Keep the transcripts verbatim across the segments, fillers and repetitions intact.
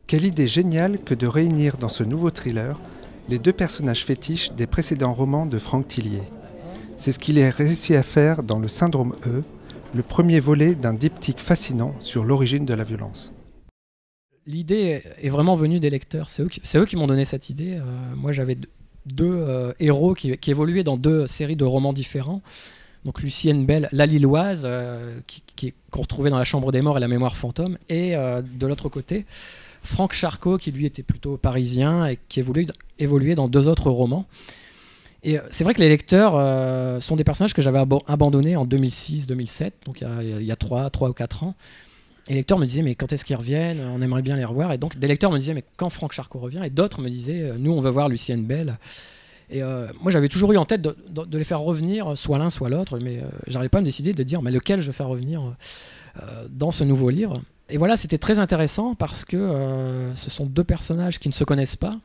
Quelle idée géniale que de réunir dans ce nouveau thriller les deux personnages fétiches des précédents romans de Franck Tillier. C'est ce qu'il a réussi à faire dans Le Syndrome E, le premier volet d'un diptyque fascinant sur l'origine de la violence. L'idée est vraiment venue des lecteurs, c'est eux qui, c'est eux qui m'ont donné cette idée. Euh, moi j'avais deux euh, héros qui, qui évoluaient dans deux séries de romans différents. Donc Lucienne Bell, la Lilloise, euh, qui, qui, qu'on retrouvait dans La Chambre des Morts et La Mémoire fantôme, et euh, de l'autre côté, Franck Charcot, qui lui était plutôt parisien et qui évoluait, évoluait dans deux autres romans. Et c'est vrai que les lecteurs euh, sont des personnages que j'avais ab- abandonnés en deux mille six deux mille sept, donc il y a, il y a trois ou quatre ans. Et les lecteurs me disaient, mais quand est-ce qu'ils reviennent? On aimerait bien les revoir. Et donc des lecteurs me disaient, mais quand Franck Charcot revient? Et d'autres me disaient, nous on veut voir Lucienne Bell. Et euh, moi j'avais toujours eu en tête de, de, de les faire revenir, soit l'un soit l'autre, mais euh, j'arrivais pas à me décider de dire, mais lequel je vais faire revenir euh, dans ce nouveau livre. Et voilà, c'était très intéressant parce que euh, ce sont deux personnages qui ne se connaissent pas.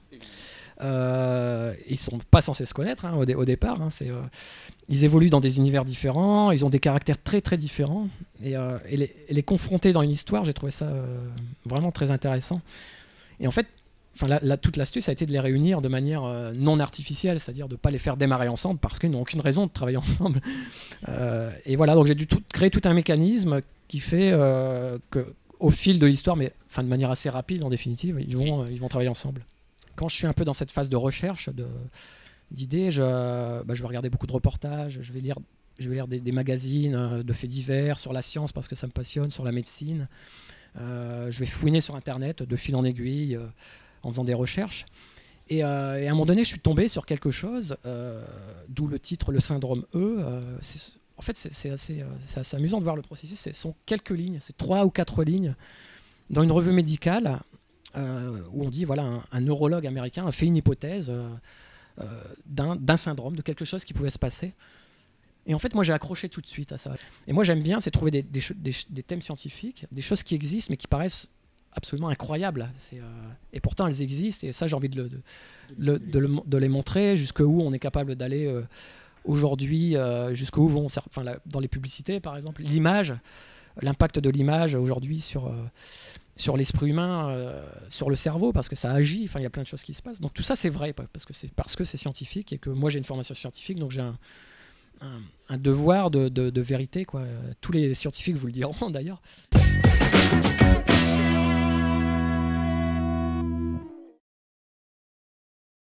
Euh, ils sont pas censés se connaître hein, au, dé- au départ. Hein, c'est, euh, ils évoluent dans des univers différents, ils ont des caractères très très différents. Et, euh, et, les, et les confronter dans une histoire, j'ai trouvé ça euh, vraiment très intéressant. Et en fait, la, la, toute l'astuce a été de les réunir de manière euh, non artificielle, c'est-à-dire de ne pas les faire démarrer ensemble parce qu'ils n'ont aucune raison de travailler ensemble. Euh, et voilà, donc j'ai dû tout, créer tout un mécanisme qui fait euh, que au fil de l'histoire, mais enfin, de manière assez rapide en définitive, ils vont, ils vont travailler ensemble. Quand je suis un peu dans cette phase de recherche, de, d'idées, je, bah, je vais regarder beaucoup de reportages, je vais lire, je vais lire des, des magazines de faits divers sur la science parce que ça me passionne, sur la médecine. Euh, je vais fouiner sur Internet de fil en aiguille euh, en faisant des recherches. Et, euh, et à un moment donné, je suis tombé sur quelque chose, euh, d'où le titre Le Syndrome E. Euh, c'est, En fait, c'est, c'est, assez, euh, c'est assez amusant de voir le processus. Ce sont quelques lignes, c'est trois ou quatre lignes dans une revue médicale euh, où on dit voilà, un, un neurologue américain a fait une hypothèse euh, euh, d'un, d'un syndrome, de quelque chose qui pouvait se passer. Et en fait, moi, j'ai accroché tout de suite à ça. Et moi, j'aime bien, c'est trouver des, des, des, des thèmes scientifiques, des choses qui existent, mais qui paraissent absolument incroyables. C'est, euh, et pourtant, elles existent. Et ça, j'ai envie de, le, de, de, de, le, de les montrer jusqu'où on est capable d'aller. Euh, Aujourd'hui, euh, jusqu'où vont, enfin, la, dans les publicités par exemple, l'image, l'impact de l'image aujourd'hui sur, euh, sur l'esprit humain, euh, sur le cerveau, parce que ça agit, enfin, il y a plein de choses qui se passent. Donc tout ça c'est vrai, parce que c'est, parce que c'est scientifique et que moi j'ai une formation scientifique, donc j'ai un, un, un devoir de, de, de vérité, quoi. Tous les scientifiques vous le diront d'ailleurs.